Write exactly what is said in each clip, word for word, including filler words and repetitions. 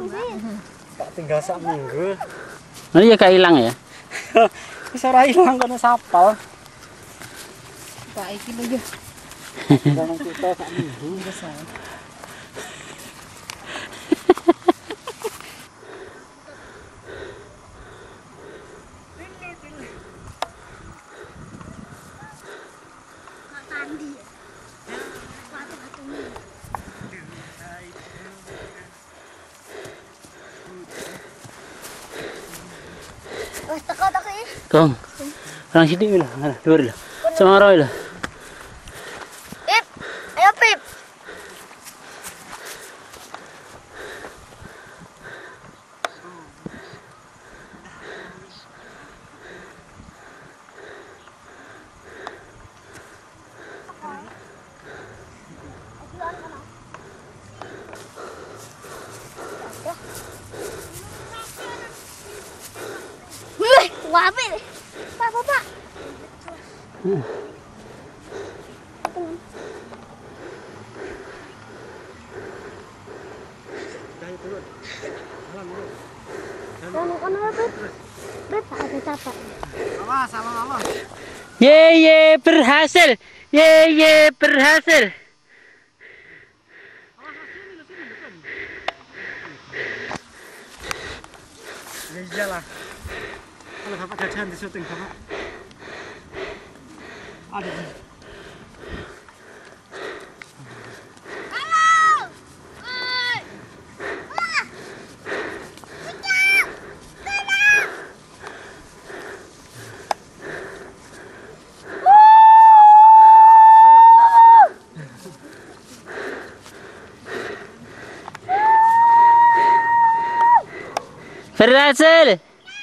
Tak tinggal sak minggu. Nah, iya gak hilang ya? Bisa ora hilang kono sapal. Pak iki lho yo. Kono kita sak minggu wis ae. Wes teko-teko ya. Kong. Orang sithik lho, nah, dhuwur lho. Semaro lho. Pip. Ayo Pip. Wah, Pip. Pak, Pak, Pak. Hmm. Kono kono Pip. Pip ada capek. Awas, awas, awas. Ye ye berhasil. Ye ye berhasil. Ya iyalah. Kalau Bapak jajan di syuting Bapak. Aduh. Berhasil.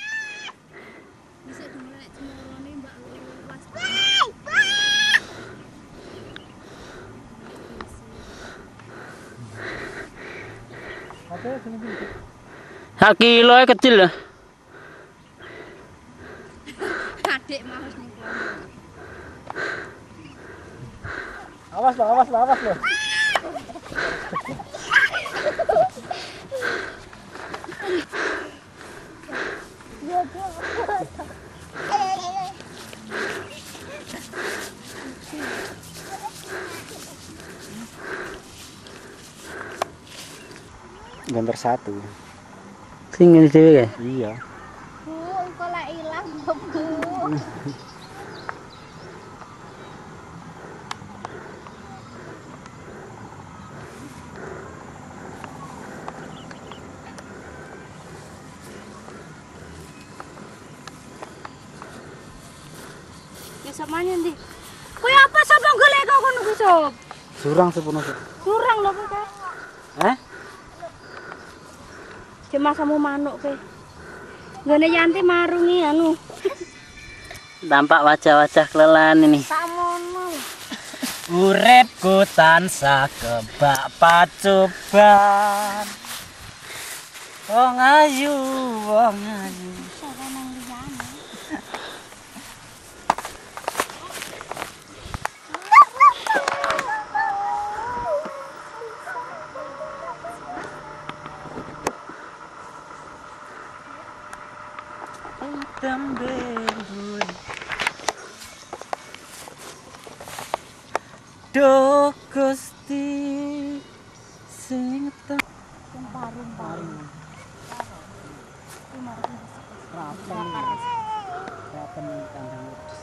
Hak kilo kecil lah. Adik mau ning Awas loh, awas loh, awas loh. Gambar satu. Sing ngene dhewe kae. Iya. Bu, engko lek ilang, Bu. Ya samanya ndi? Kowe apa sapa golek kok ngono ku, Sob? Surang sepenuh. Kurang lho kowe. Eh? Cuma kamu manuk kowe. Nggone Yanti marungi anu. Tampak wajah-wajah kelelahan ini. Samono. Uripku tansah kebak pacoban. Wong ayu, wong ayu. Sapa nang liyane? Tembur do Gusti sing Parum-parum. rapen rapen kandang wedhus.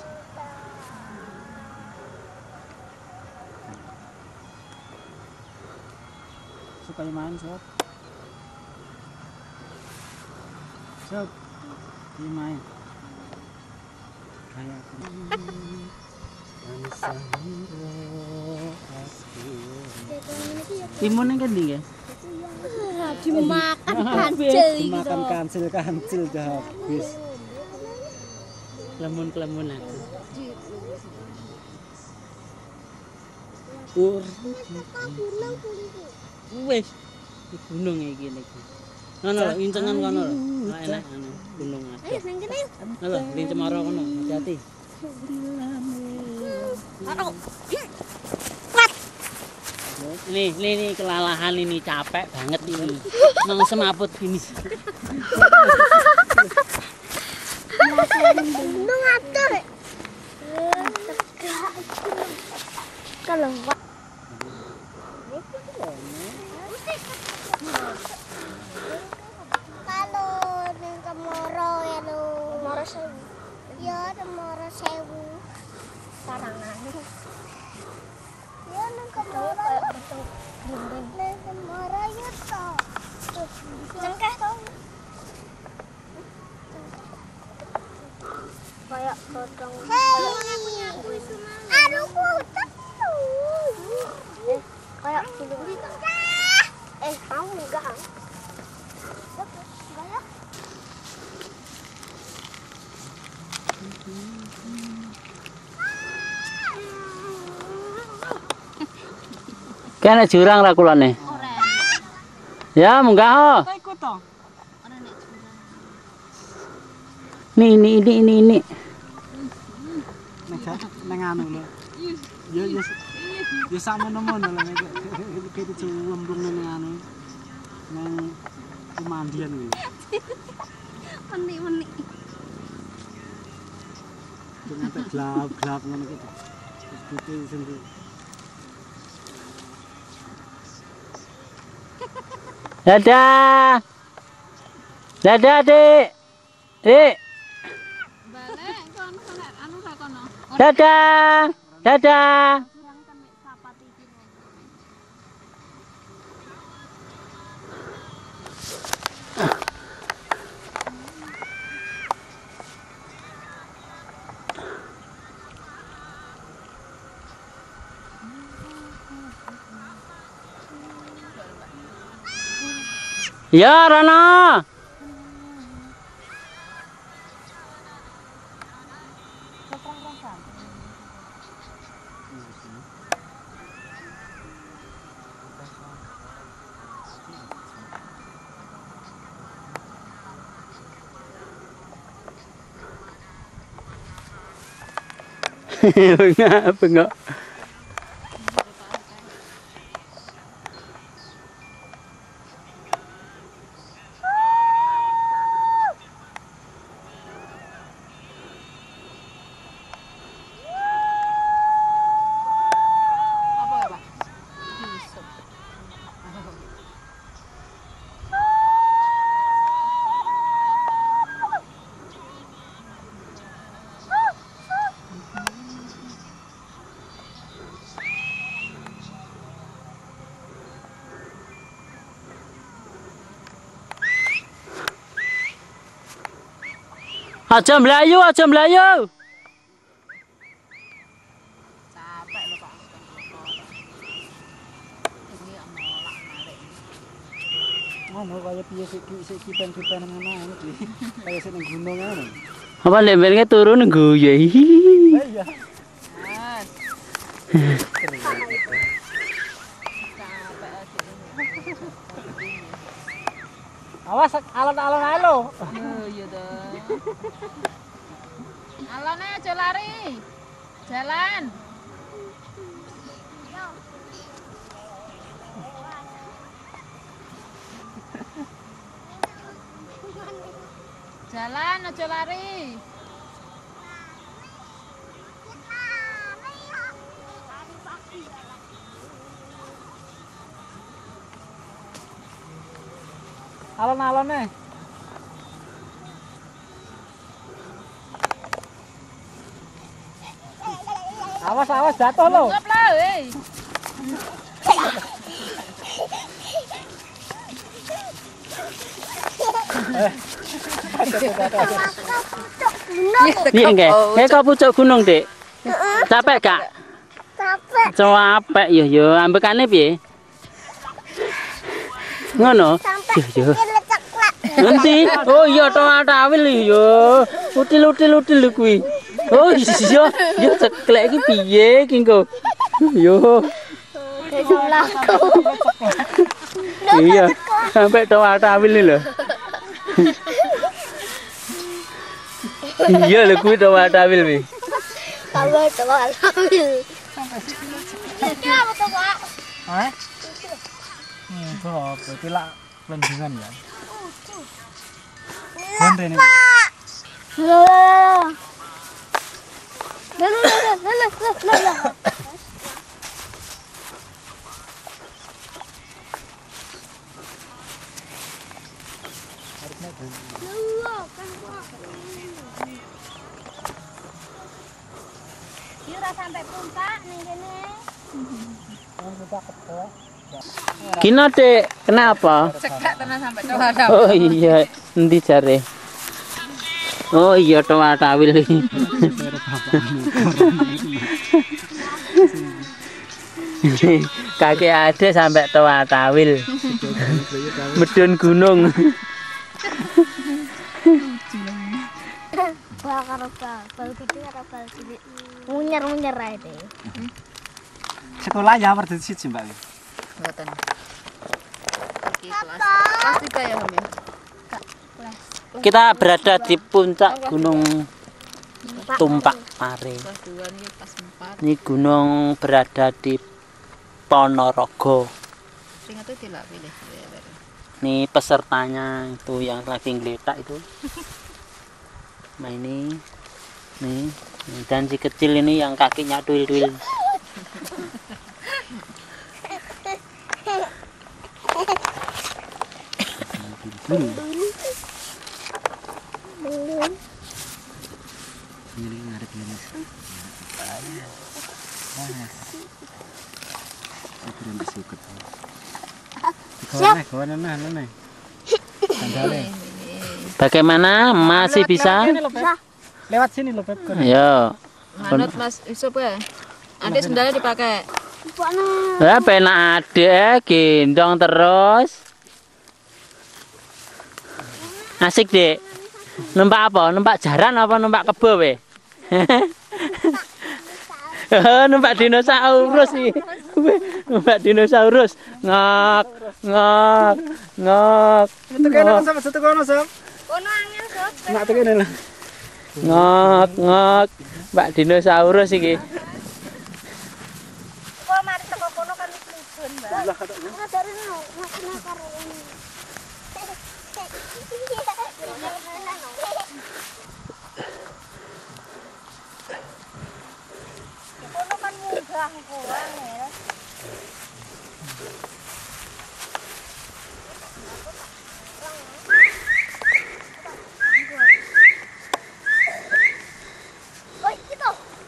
Suka main sob sob di main kayak Timun yang kendi ya? Dimakan kancil iki. Makan kancil kancil dah habis. Kelemun-kelemun aku. Ur. Wes di gunung iki iki. Ngono lho, incengan kono lho. Ora enak anu gunung aja. Ayo nang kene. Ngono lho, ning Cemara kono, hati-hati. Aduh. Nih, nih, nih kelalahan ini capek banget ini. Mau semaput gini. Lu ngatur. Kalau kalau neng Kemoro ya lu. Kemoro Sewu. Ya, Kemoro Sewu. Sarangan. Ya neng Kemoro kayak bentuk dinding. Neng Kemoro ya toh. Cengkeh toh. Kayak potong. Aduh, kutuk. Eh, kayak gitu. Eh, mau enggak? Enggak ya? Kene jurang ra kulane. Ya, munggah ho. Ikut toh. Nih, ini ini ini ini. Neng jatuh neng anu lho. Ya ya ya sama nemen lho nek kita cemplung neng anu. Neng pemandian lho. Menik-menik. Dengan gelap-gelap ngono gitu. Terus putih sendiri. Dadah. Dadah, Dik. Dik. Balik kono kono anu ra kono. Dadah. Dadah. Ya, Rana. Bengak, bengak. Apa ya, Pak? Yusuf. Aja melayu, aja melayu. Capek lho, Pak. Ini amolak narik. Anu kaya piye sik sik kipen-kipen ngono iki. Kaya sik nang gunung ngono. Apa lembelnya turun guyu. Iya. Mas. Awas alon-alon ae lho. Oh iya toh. Alone aja lari. Jalan. Jalan aja lari. Alon-alon nih. Awas awas jatuh lo. Ngap lah, hei. Piye nggih? Kayak kok pucuk gunung, Dik. Capek gak? Capek. Capek ya ya, ambekane piye? Ngono. Sampai Yo yo. coklat. Nanti. Oh iya tomat awil yo. Util-util-util kuwi. Oh iya, yo ceklek iki piye iki engko? Yo. Sebelahku. Iya, sampai tomat awil lho. Iya lho kuwi tomat awil wi. Kamu coba ambil. Ya betul Pak. Eh? Hmm, kok berarti lah lendungan ya. Konten ini. Sampai puncak nih kene. Kina dek, kenapa? Cekak tenan sampai cowok. Oh iya, nanti cari. Oh iya, toa tawil ini. Kakek ade sampai toa tawil. Medun gunung. Wah, karo bal, bal gede karo bal cilik. Munyer-munyer ae deh. Sekolah ya warga siji Mbak. Mboten. Iki kelas. Kelas tiga ya, Om ya. Kita berada di puncak Gunung Tumpak Pare. Kelas dua nih kelas empat. Ini gunung berada di Ponorogo. Sing itu tidak pilih. Ini pesertanya itu yang lagi ngeletak itu. Nah ini, nih, dan si kecil ini yang kakinya tuil-tuil. Ini ngarep ini. Ukuran disuket. Siap. Kawan nah, nah. Sandale. Bagaimana masih bisa? Lewat sini loh, Pep. Ayo. Manut Mas Yusuf ya. Ada sendalnya dipakai. Ya penak adek gendong terus. Asik dek. Numpak apa? Numpak jaran apa numpak kebo we? Numpak dinosaurus nih. Numpak dinosaurus. Ngok, ngok, ngok. Itu kan sama satu kono, Sob. Kono angin, Sob. Nak tuh kene lah. Ngok, ngok. Mbak dinosaurus iki. Kok mari teko kono kan wis lidun, Mbak. Lah kata ngono. Dari no, makna karo ini. Kono kan munggah kuwan ya. Oi, gitu.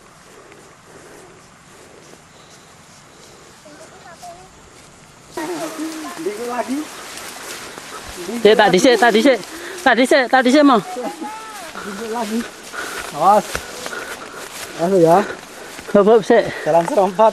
Dikit lagi. Sik tak dhisik, tak dhisik. Tak dhisik, tak dhisik mau. Dikit lagi. Awas. Ayo ya. Hop sik. Jalan serompat.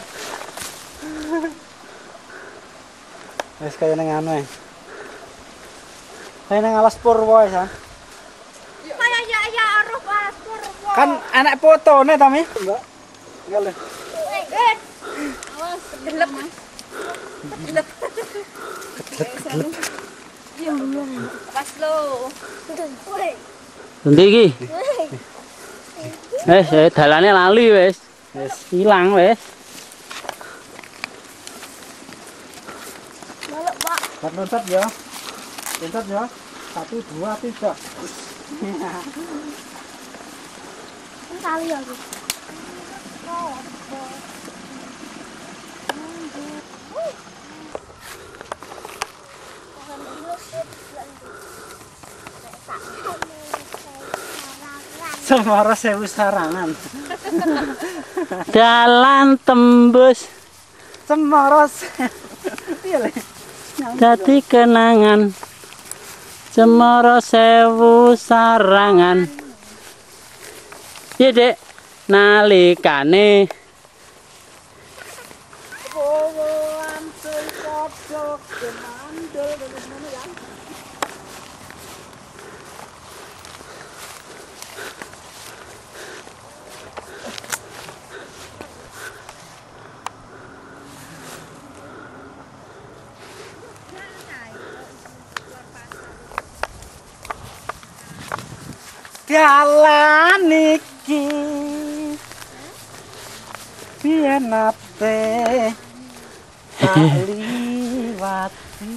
Wes kaya nang anu e. Kaya nang alas Purwo ya. Kaya ya ya aruh alas Purwo. Kan anak fotone ta, Mi? Mbak. Ngale. Eh, awas delep Mas. Delep. Ya Allah. Pas lo. Woi. Endi iki? Wes, eh, dalane lali wes. Wes ilang wes. Balok, Pak. Kat loncat ya. Loncat ya. Satu, dua, tiga. Kali aku. Cemara sewu sarangan. Dalan tembus Cemara. Iya le. dadi kenangan. Cemara sewu sarangan. Iya, Dek. Nalikane dalan iki biyen ate liwati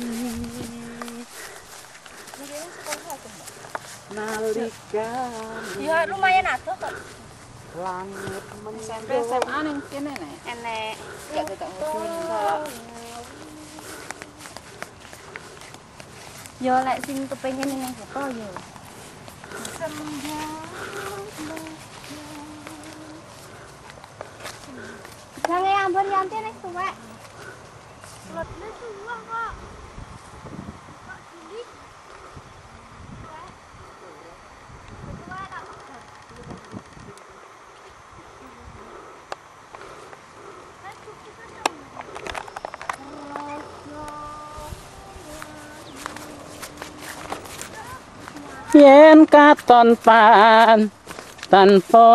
nalika Ya lumayan ada kok. langit S M P S M A ning kene nek. Enek. Gak tetok ngudun kok. Yo lek sing kepengin ning foto yo. Jangan yang ampun yanti nek tuwek. Lotne tuwek kok. Kok gini? Tuwek tak udah. Yen katon pan tanpa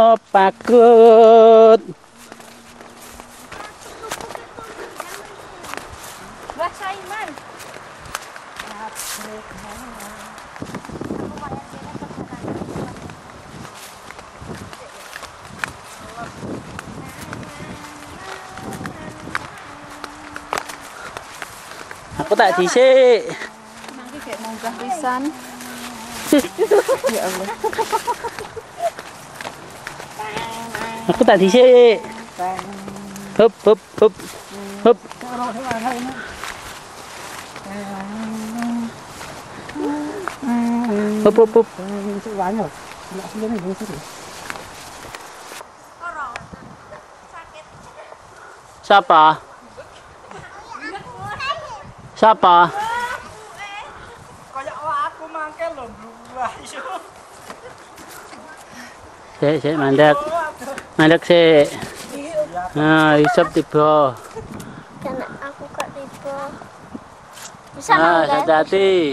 pakut. Wah, Saiman. Aku tak dhisik. Nanti kayak munggah pisan. Ya Allah. Aku tak dhisik. Hup hup hup. Hup. Hup hup hup. Siapa? Siapa? kayak aku mangke lho buah iso. Sik sik mandek. Mandek sik. Nah, isep tiba. Karena aku gak tiba. Bisa Ah, nggak? hati-hati.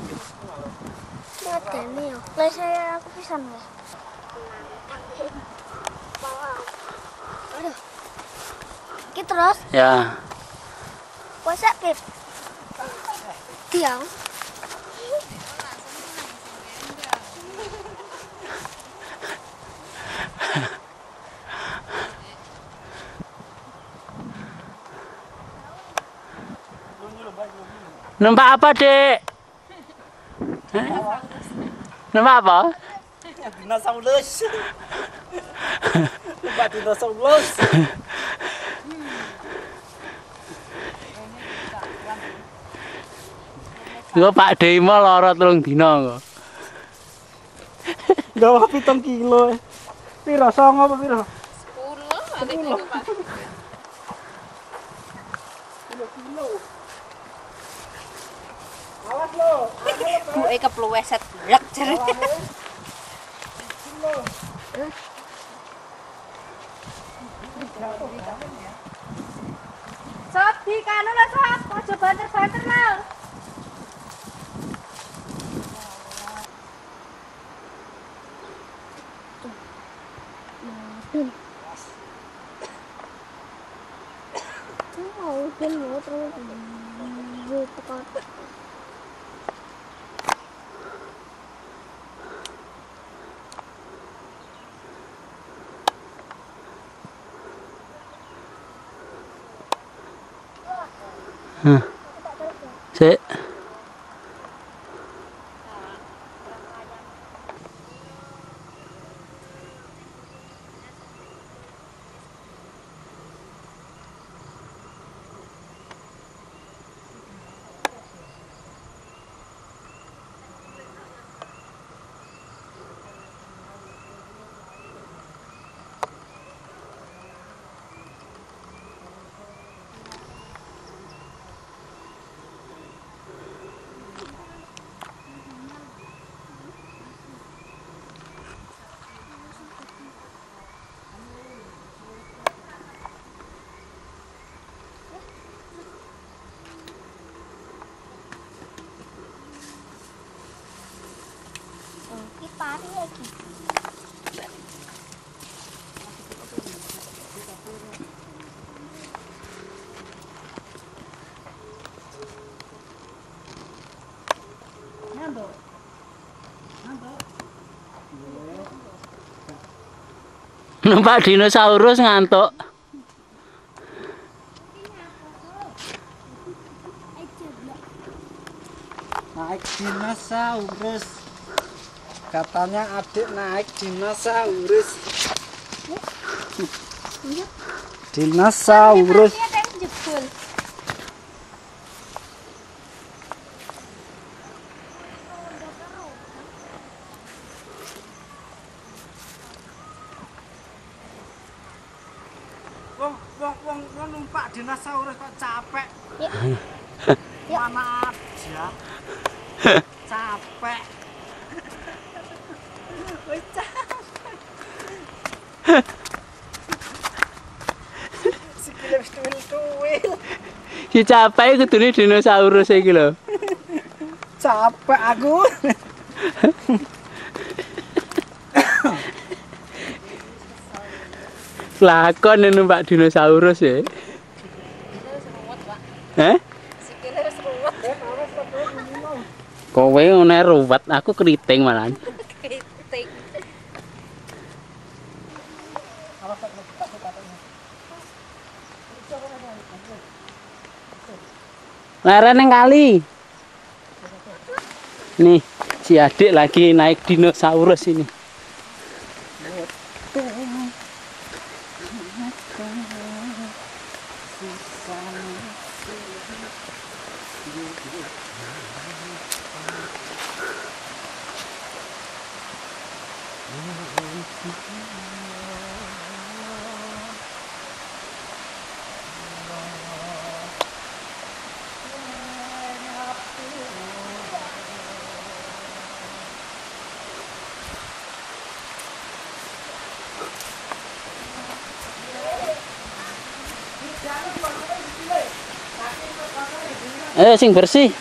Ngadani ya. Lah saya aku bisa nggak? Aduh. Iki terus. Ya. Puasa Pip. Diam. Numpak apa, Dek? Hah? Numpak apa? Dinosaurus. Numpak dinosaurus. Gua Pak Demo lara telung dina kok. Gawa pitung kilo. Piro songo apa piro? sepuluh ada kilo Pak. Awas lo. Buke kepluweset blek jere. Sob di kanu lah sob. Ojo banter-banter lah. Oh, ben mau terus. Tekan. Hah. Sik. Iki pari lagi. Numpak dinosaurus ngantuk. dinosaurus. Katanya adik naik dinosaurus. Dinosaurus. Wong wong wong wong numpak dinosaurus kok capek. Mana aja. Capek. Wis capek. Sikile wis tuwil-tuwil. Si capek kudune dinosaurus iki lho. Capek aku. Lakon numpak dinosaurus ya. Heh? Kowe ngene ruwet, aku keriting malah. Kritik. Leren nang kali. Nih, si adik lagi naik dinosaurus ini. Eh, sing bersih.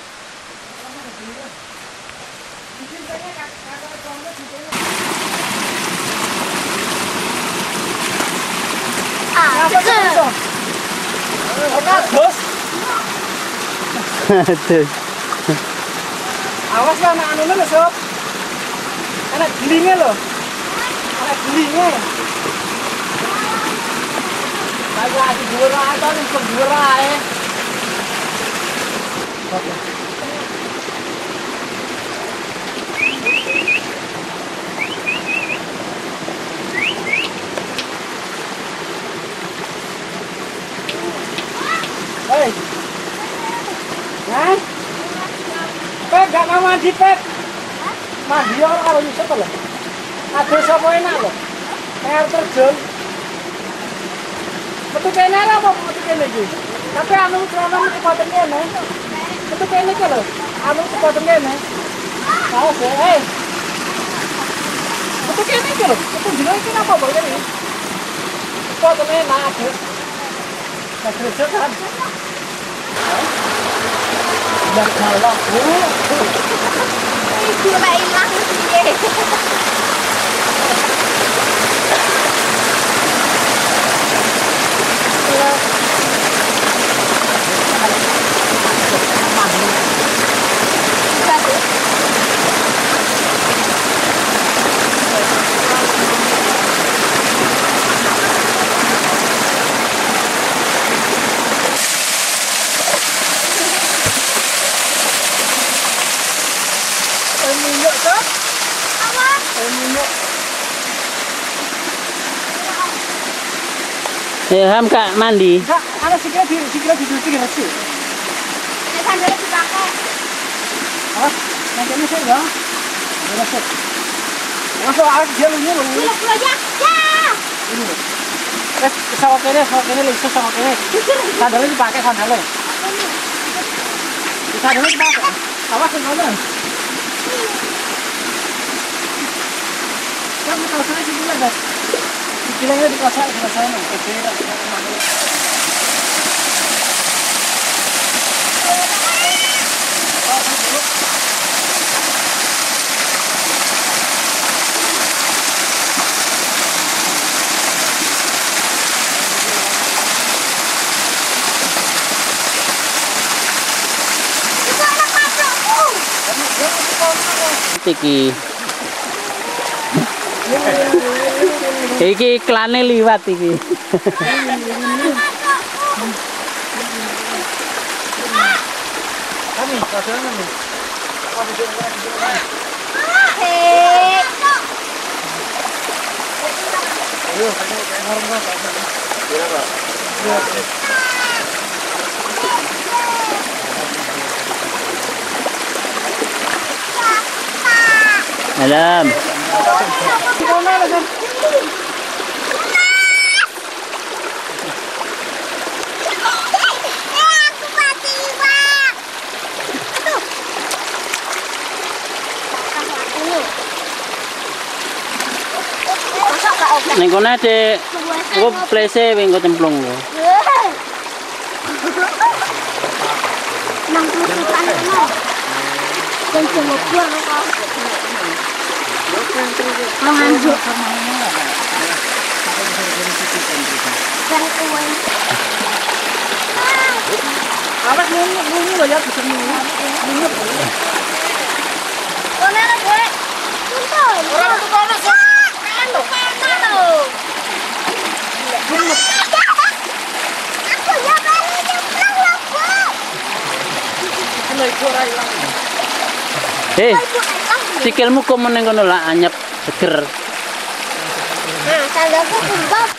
Aduh. Awas lah anak anu lho, Sob. Anak gelinge lho. Anak gelinge. Kaya ati dhuwur ae to ning dhuwur ae. Hei. Hah? Pep gak mau mandi, Pep. Mandi orang kalau nyusap lho. Ada sapa enak lho. Air terjun. Metu kene apa metu kene iki? Tapi anu celana kekuatan kene. Metu kene iki lho. Anu kekuatan kene. Awas ya, eh. Metu kene iki lho. Metu dino iki apa bae kene? Kekuatan enak ada. Nah, kerja kan. Ya kalau Itu lah hilang sih. minyak kan? Apa? Minyak. Ya, ham kak mandi. Kak, ada sikit di sikit di cuci nasi. Ini sandalnya dipakai. Awas, nanti ini saya ya. Masuk. Masuk air dia ini loh. Pulang pulang ya. Ya. Ini. Eh, sawah kene, sawah kene lagi sawah kene. Sandalnya dipakai sandalnya. Sandalnya dipakai. Awas sandalnya. Kamu tahu saya sih dulu ada. Kilangnya di kelas saya, kelas saya nih. Kecil, iki iki iklane liwat iki kami, kasihan nih. Dalam. Neng kono de gua plese wing go cemplung lo. Nang tutupan kono. Dan semua buang kok. Menganjuk. Dan kuwe. Awas nunggu nunggu lo ya bisa nunggu. Nunggu. Kono ana, Dek. Tuntun. Ora tukono sih. Anu, kono. Aku ya balik nyemplung lho, Bu. Ini ora ilang. Eh, sikilmu kok meneng kono lah anyep seger. Nah, tanggaku kumbab.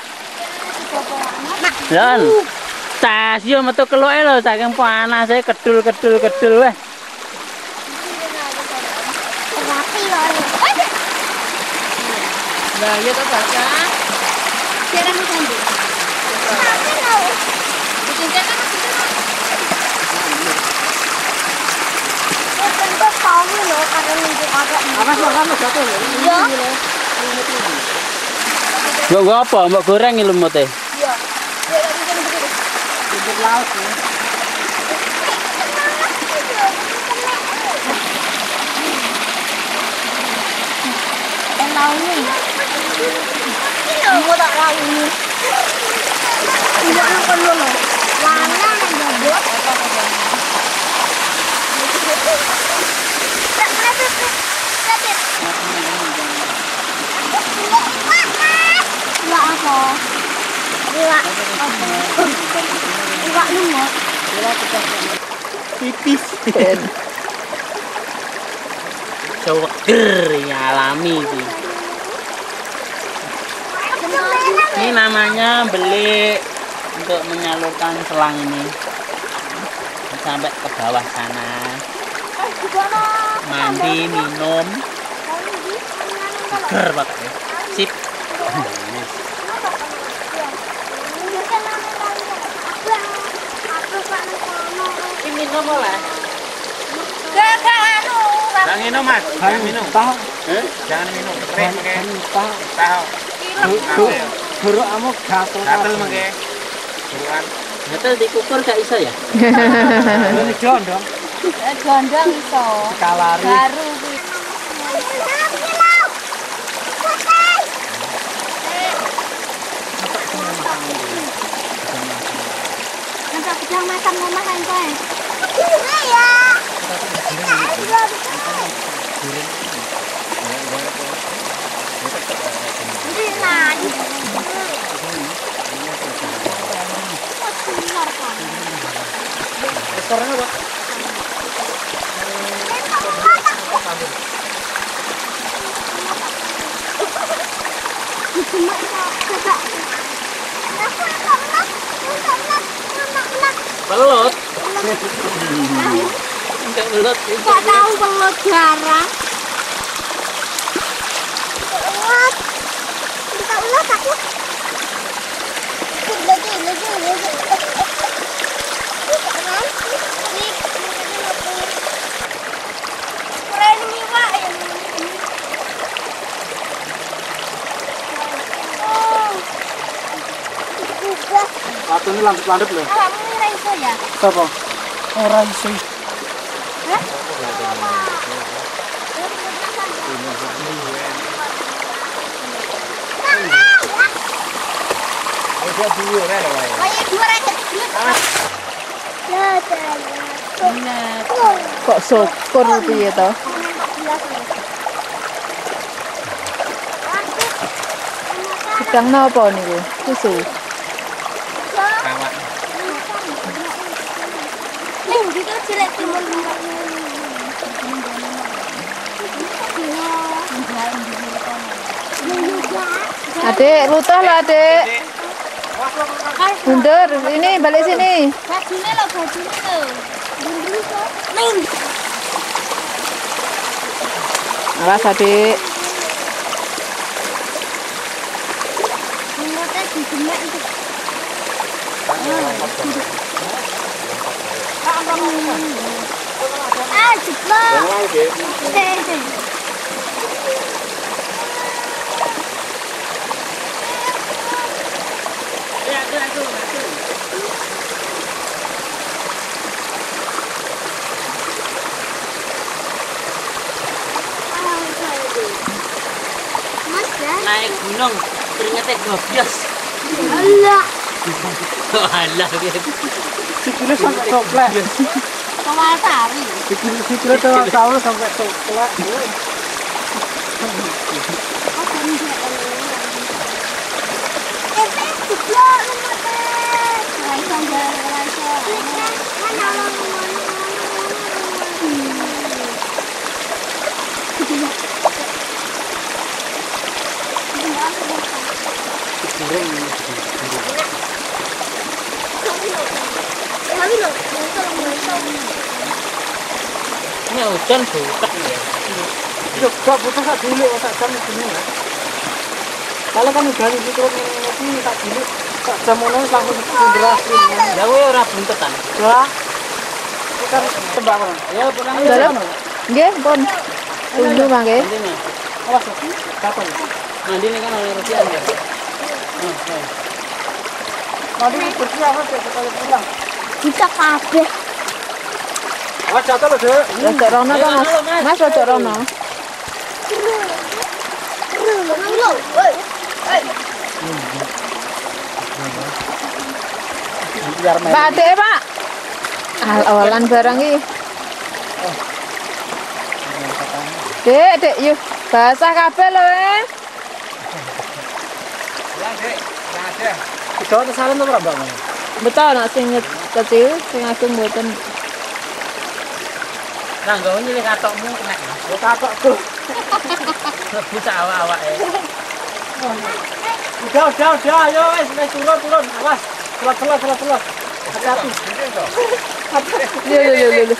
Lan. Tas yo metu keluke lho saking panase kedul-kedul kedul weh. Rapi lho. Nah, iya toh baca. Kira mau sambil. Rapi lho. Bikin kan Tentu tahu loh karena minggu ada. Awas lo kan jatuh lho. Iya. Yo nggo apa mbok goreng lumute. Iya. Dia tadi kan begitu. Untuk laut ya. Yang launi. Ini mau tak launi. Tidak nak dulu. Lana yang jabut. Iwak apa? Iwak apa? Iwak lumut. Pipis. Seger ya alami sih. Ini namanya beli untuk menyalurkan selang ini sampai ke bawah sana. Mandi, minum, seger pakai. Sip. Ini minum boleh? Jangan minum mas, jangan minum. Tahu. Eh? Jangan minum. Keren pakai. Tahu. Tahu. Buruk kamu gatel. Gatel pakai. Buruan. Gatel dikukur gak iso ya? Ini John dong. gondang iso. Kalari. Baru Nanti pedang makan mama kan kowe. Iya. Ini lagi. Restorannya apa? Cuma coba. Belut. Enggak belut. Gak tahu belut jarang. Belut. Bisa ulas aku. Lagi, lagi, lagi. Keren nih, Pak. Oh. Waktu ini landep-landep loh. Kamu ini raiso ya? Apa? Ora iso. Hah? Ada dua ya, Pak. Kayak dua rakyat kecil. Ya, enak. Kok syukur piye to? Sedang napa niku? Susu. Rawat. Nih, gitu jelek timun. Adik, lutah lo adik. Mundur, ini balik sini. Bajunya lo, bajunya lo. Mundur kok. Ning. Awas adik. Mulutnya digemek itu. Ah, jeblok. Mas ya? Naik gunung keringetnya gobios. Allah. Oh alah gitu. Sikile sampai coklat. Kawal tari. Sikile sikile tuh tahu sampai coklat. Eh, jeblok lemate. Rasa enggak rasa. Mana orang Ini hujan butek ya. Yuk, gak butuh sak dulu, sak jam ini ya. Kalau kan udah ini turun ini tak dulu, sak jam ini langsung berakhir. Ya gue orang buntetan. Ya, ini kan tebak kan? Ya pulang aja. Dalam. Nggih, pun. Tunggu mangke. Nanti nih, Awas, kapan? nanti nih kan oleh rupiah ya. Nanti bersih apa sih sekali pulang? bisa kabeh. Awas jatuh loh deh. Rada rono to, Mas. Mas rada rono. Nang woi. Hei. Biar main. Pak Adik, Pak. Al-awalan barang iki. Dek, Dek, yuk. Basah kabeh lho, eh. Ya, Dek. Ya, Dek. Kita tuh salam tuh berapa, Bang? Betul, nak sing kecil, sing ageng mboten. Nah, gak mau nyilih katokmu kena. Ya kakakku. Lebu awak-awak ya. Udah, udah, udah, ayo wes, wes turun, turun. Awas. Telat, telat, telat, telat. Hati-hati. Yo yo yo yo.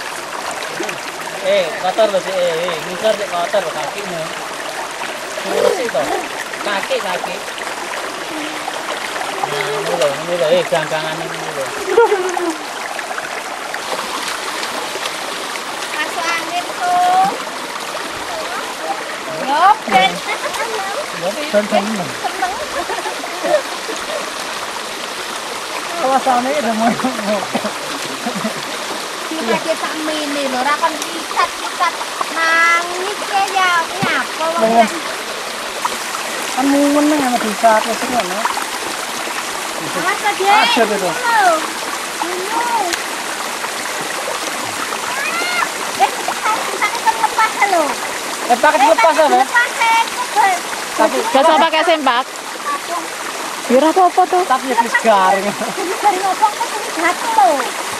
Eh, kotor loh sih, eh, eh, ngisor sih kotor loh kakimu. Ngurus itu, kaki, kaki. Nah, ini loh, ini loh, eh, ganggangan ini loh. Masuk angin tuh. Yo, ben. Dan seneng. Kawasannya udah mau. Kita tak mini lho, ora kon ikat-ikat nangis ya nyapa wong. Kan mau meneng sama desa terus ngono. Awas aja. Ada itu. Eh, tak tak lepas lho. Eh, pakai lepas apa? Lepas eh. Tapi Gak usah pakai sempak. Ya ora apa-apa tuh. tapi wis garing. Dari ngopong kok ngatu.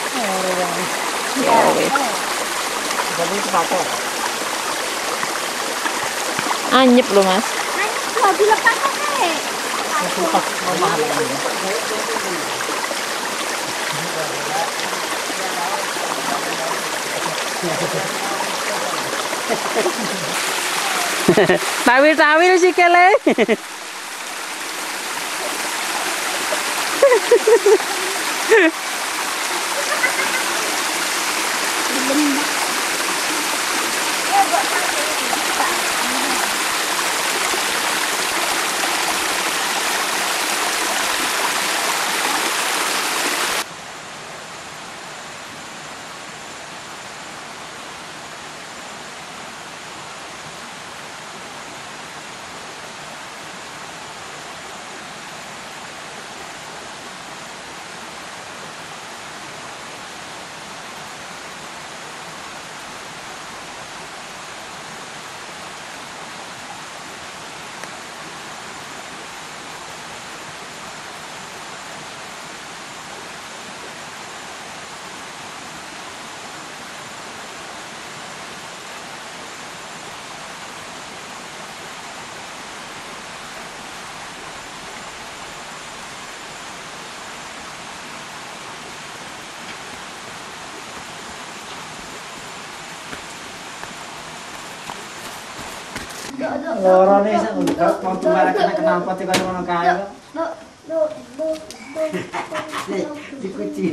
Ya wis. Jadi itu pakai. Anyep lho, Mas. Ayo dilepas aja. Lepas mahal. Tawil-tawil sikile. Loro nih enggak mau kemana kena kenapa tiba ngono kae. Dikuci.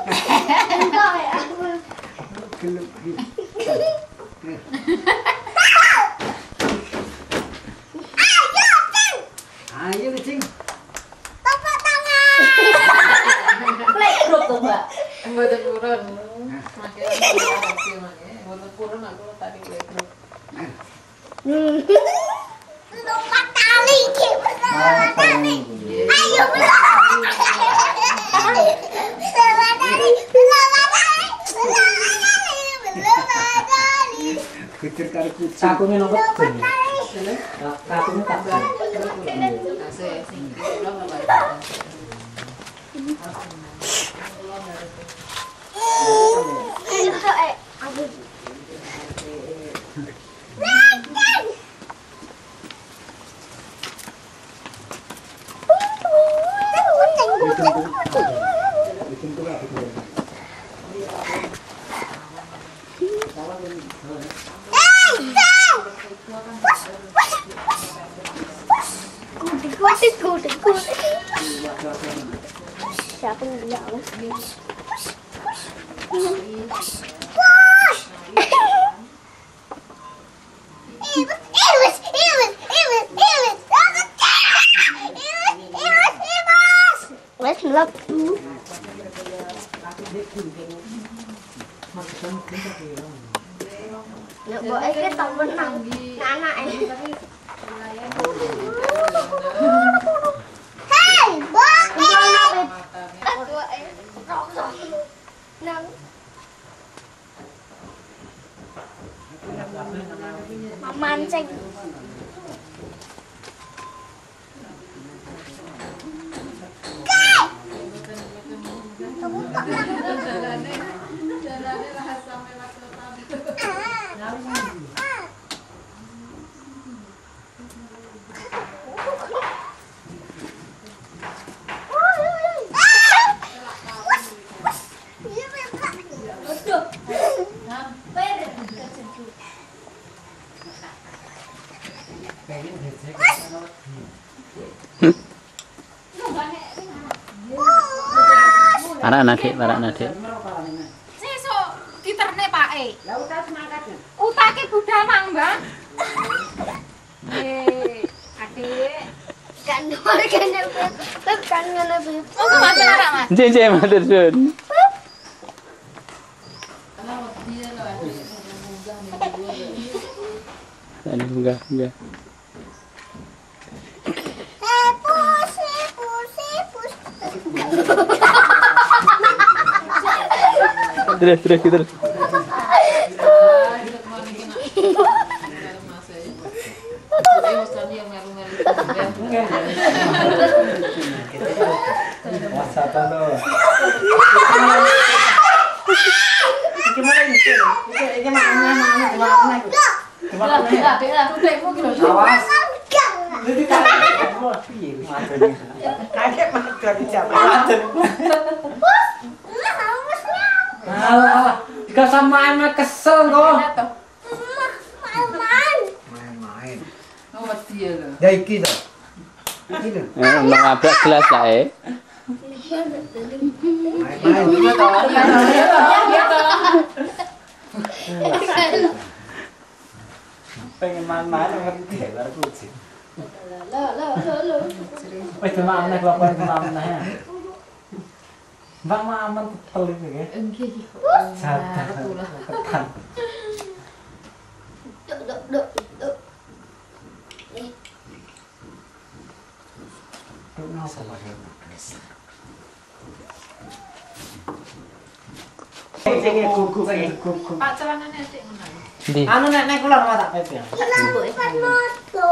Ayo cing. Tepuk tangan. Plek grup tuh, Mbak. Mboten purun. Makin kecil makin. Mboten purun aku tadi plek grup. Lompat tali, lompat tali. Ayo lompat tali. Lompat tali, lompat tali, lompat tali. Kucir karo kucing. Sakune nomor ben. Katune tak. Kasih sing kula Mbak. Siapa yang bilang? Let's look. Nek mbok iki tak menang. Anak iki. Hei, mbok. Nang. Mamancing. Para nadik, para nadik. Sesuk diterne pake. Lah utak semangkat. Utake budal mang, Mbak. Eh, Adik. Kan nomor kene Beb, kan ngene Beb. Oh, matur ora, Mas. Nggih, nggih, matur suwun. Tadi enggak, enggak. Eh, pus, pus, pus. Terus, terus, terus. WhatsApp-an to. Iki mana iki? Iki iki makane makane makane iku. Lah, lah, lah, udekmu ki lho. Awas. Dadi tak piye matene. Kakek matur iki jam. Matur. Alah, jika sama emak kesel kok. Main-main. Oh, wedi ya lho. Ya iki to. Iki lho. Eh, ngabrak gelas ae. Main-main. Iya toh. Iya toh. Pengen main-main ngerti ya karo kucing. Lo, lo, lo, lo. Wis teman nek kok teman ya. Mbak mah aman tetel iki ya. Nggih. Sadar. Tekan. Duk, duk, duk, duk. Duk napa ya? Sing kuku kuku. Pak celanane sik ngono. Ndi? Anu nek nek kula ora tak pepe. Lambat moto.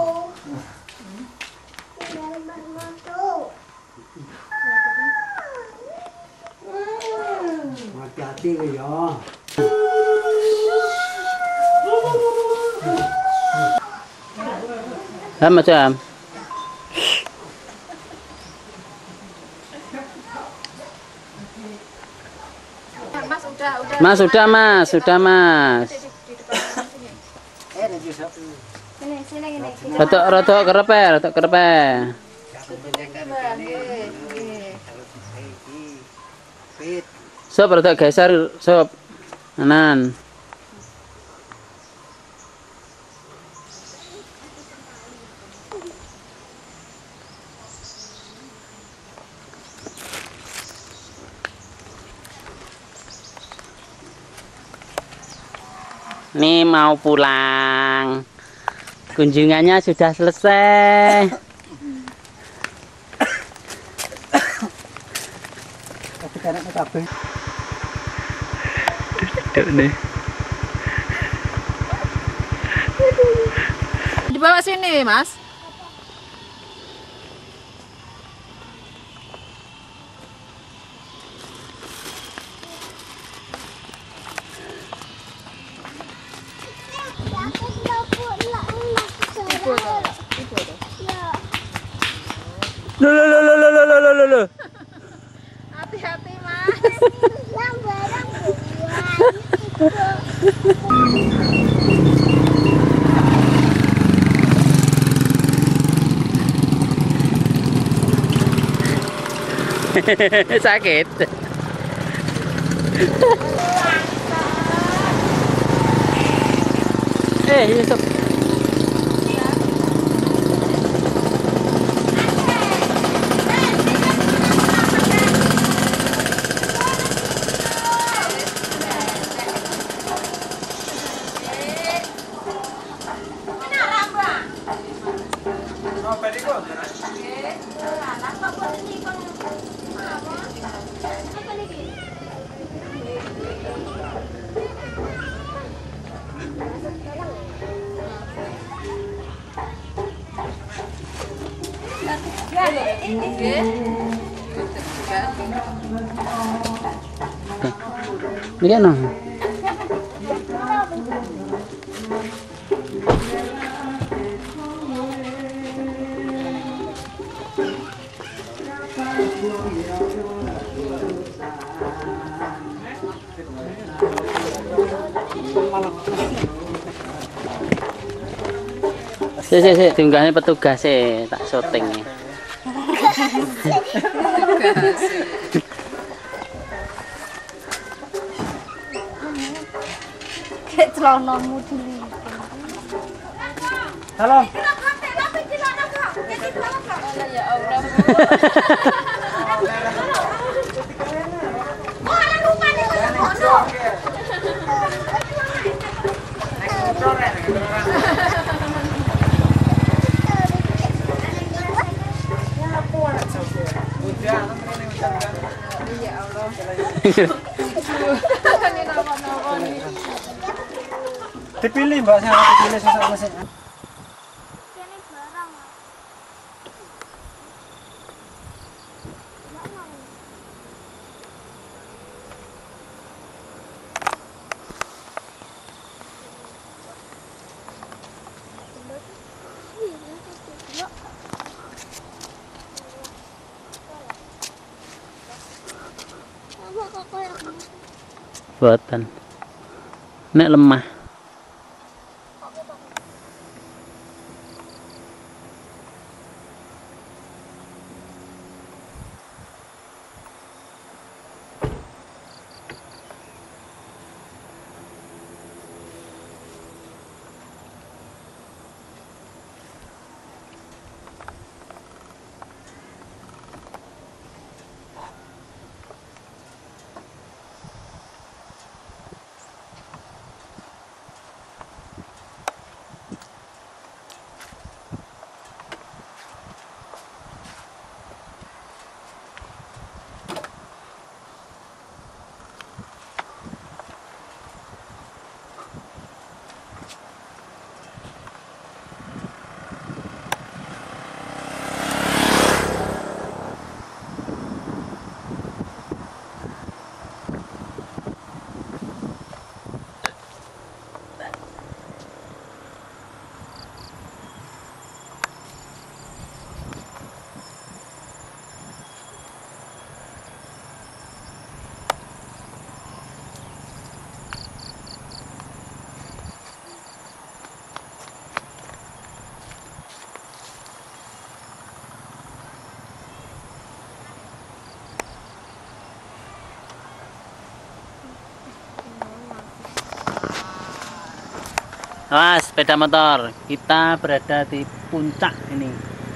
Lambat moto. Hati-hati ya. Ah, macam. Mas udah, udah. Mas, sudah, Mas. Sudah, Mas. Di depan sini. Eh, ada satu. Sini, sini gini. Rotok rotok kerepe, rotok kerepe. Sob rotok geser, sob. Anan. Nih mau pulang. Kunjungannya sudah selesai. Tapi karena kabeh. Duduk nih. Dibawa sini, Mas. Loh loh loh loh loh loh loh loh. Hati-hati, Mas. Yang barang Sakit. Eh, Yusuf. Ini kan? Si si si, tinggalnya petugas sih, tak syuting nih. Kayak celanamu dulu. Halo. Ya Allah. Dipilih mbak, saya dipilih susah mesin. Buatan. Nek lemah. Wah, sepeda motor. Kita berada di puncak ini.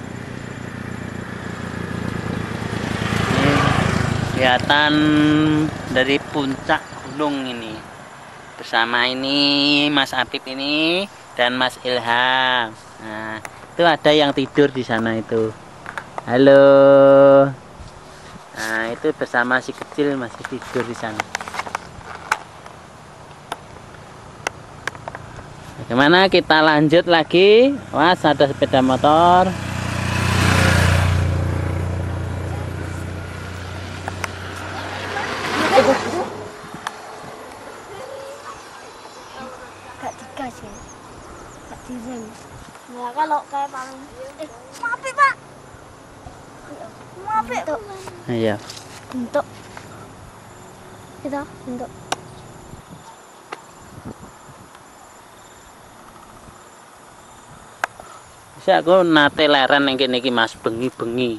Ini kelihatan dari puncak gunung ini. Bersama ini Mas Apip ini dan Mas Ilham. Nah, itu ada yang tidur di sana itu. Halo. Nah, itu bersama si kecil masih tidur di sana. Bagaimana kita lanjut lagi? Wah, ada sepeda motor. Gak digas ya. Gak direm. Nah, kalau kayak paling eh, maaf ya, Pak. Maaf ya. Ayo. Untuk kita untuk Bisa aku nate leren yang kene iki Mas, bengi-bengi.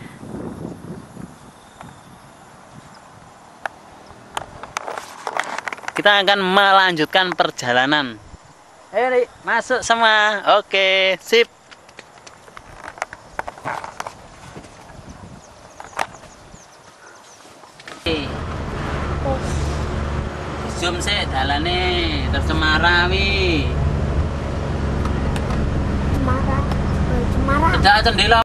Kita akan melanjutkan perjalanan. Ayo nih, masuk semua. Oke, sip. Oke. Zoom sih dalane tercemara wi. Cemara. Cemara. Tidak jendela.